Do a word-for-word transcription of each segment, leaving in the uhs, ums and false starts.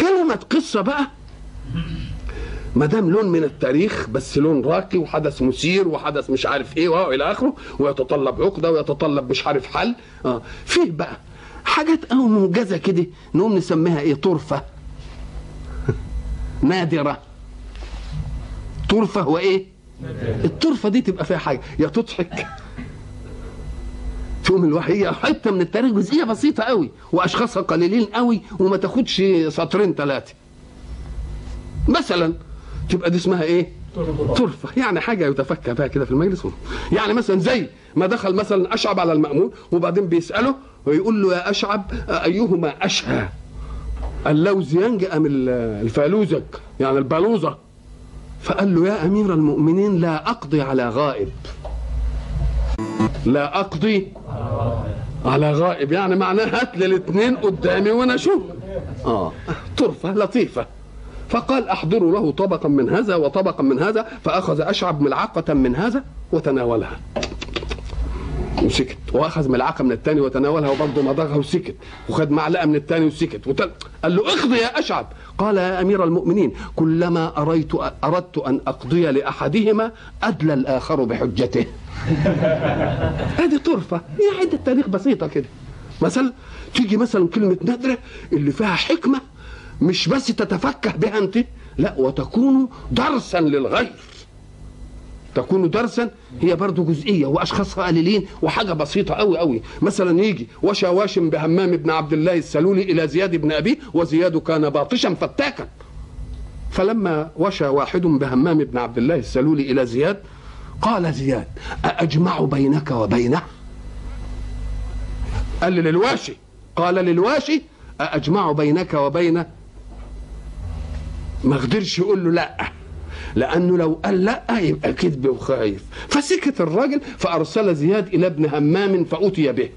كلمة قصة بقى ما دام لون من التاريخ بس لون راقي وحدث مثير وحدث مش عارف ايه والى اخره، ويتطلب عقده ويتطلب مش عارف حل. اه فيه بقى حاجات او موجزه كده نقوم نسميها ايه؟ طرفه نادره. طرفه وايه؟ الطرفه دي تبقى فيها حاجه يا تضحك تقوم الوحيه حته من التاريخ جزئيه بسيطه قوي واشخاصها قليلين قوي وما تاخدش سطرين ثلاثه مثلا، تبقى دي اسمها ايه؟ طرفه. يعني حاجه يتفكى بها كده في المجلس. يعني مثلا زي ما دخل مثلا اشعب على المأمون وبعدين بيساله ويقول له يا اشعب ايهما اشهى اللوزيانج ام الفالوزك يعني البلوزه؟ فقال له يا امير المؤمنين لا اقضي على غائب. لا اقضي على غائب يعني معناها هات لي الاثنين قدامي وانا اشوف. اه طرفه لطيفه. فقال احضروا له طبقا من هذا وطبقا من هذا، فاخذ اشعب ملعقه من هذا وتناولها وسكت، واخذ ملعقه من الثاني وتناولها وبرضه مضغها وسكت، وخد معلقه من الثاني وسكت وتل... قال له اقضي يا اشعب. قال يا امير المؤمنين كلما اريت اردت ان اقضي لاحدهما ادلى الاخر بحجته. هذه طرفه هي عده تاريخ بسيطه كده. مثلا تيجي مثلا كلمه نادره اللي فيها حكمه مش بس تتفكه بها انت، لا وتكون درسا للغير. تكون درسا هي برضو جزئيه واشخاصها قليلين وحاجه بسيطه قوي قوي. مثلا يجي وشى واشم بهمام بن عبد الله السلولي الى زياد بن ابيه، وزياد كان باطشا فتاكا. فلما وشى واحد بهمام بن عبد الله السلولي الى زياد قال زياد أأجمع بينك وبينه؟ قال للواشي، قال للواشي أأجمع بينك وبينه؟ ما قدرش يقول له لا، لأنه لو قال لا يبقى كذب وخايف. فسكت الراجل، فأرسل زياد إلى ابن همام فأتي به،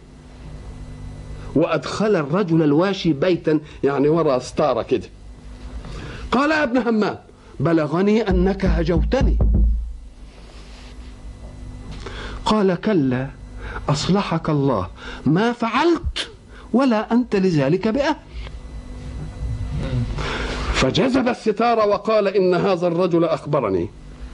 وأدخل الرجل الواشي بيتا يعني وراء ستارة كده. قال يا ابن همام بلغني أنك هجوتني. قال كلا أصلحك الله ما فعلت ولا أنت لذلك بأهل. فجذب الستار وقال إن هذا الرجل أخبرني.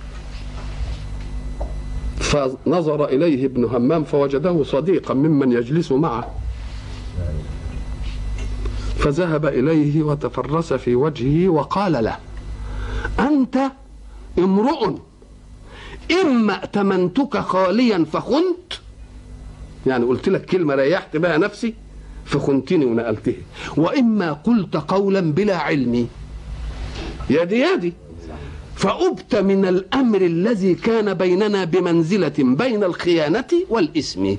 فنظر إليه ابن همام فوجده صديقا ممن يجلس معه، فذهب إليه وتفرس في وجهه وقال له أنت امرؤ إما ائتمنتك خاليا فخنت، يعني قلت لك كلمة ريحت بها نفسي فخنتني ونقلته، وإما قلت قولا بلا علمي يدي يدي فأبت من الأمر الذي كان بيننا بمنزلة بين الخيانة والإثم.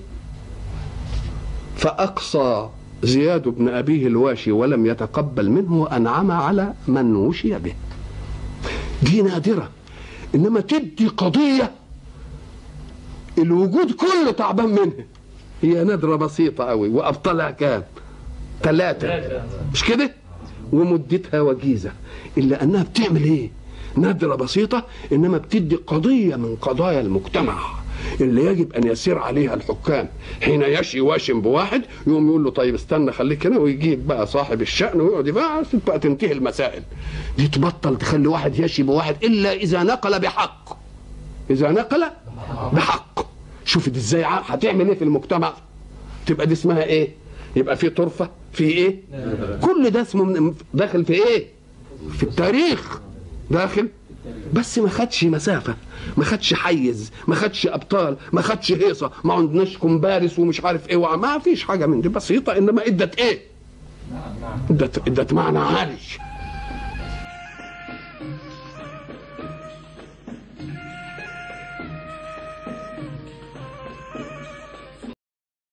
فأقصى زياد بن أبيه الواشي ولم يتقبل منه وأنعم على من وشي به. دي نادرة، إنما تدي قضية الوجود كله تعبان منها. هي نادرة بسيطة قوي وأبطالها كام؟ ثلاثة مش كده؟ ومدتها وجيزة، إلا أنها بتعمل إيه؟ نادرة بسيطة إنما بتدي قضية من قضايا المجتمع اللي يجب أن يسير عليها الحكام. حين يشي واشم بواحد يقوم يقول له طيب استنى خليك هنا، ويجيب بقى صاحب الشأن ويقعد بقى بقى تنتهي المسائل دي. تبطل تخلي واحد يشي بواحد إلا إذا نقل بحق. إذا نقل بحق. شوف دي إزاي هتعمل إيه في المجتمع؟ تبقى دي اسمها إيه؟ يبقى في طرفة في إيه؟ كل ده اسمه داخل في إيه؟ في التاريخ داخل، بس ما خدش مسافة، ما خدش حيز، ما خدش ابطال، ما خدش هيصه، ما عندناش كومبارس ومش عارف ايه، ما فيش حاجه من دي، بسيطه انما ادت ايه؟ ادت ادت معنى عالي.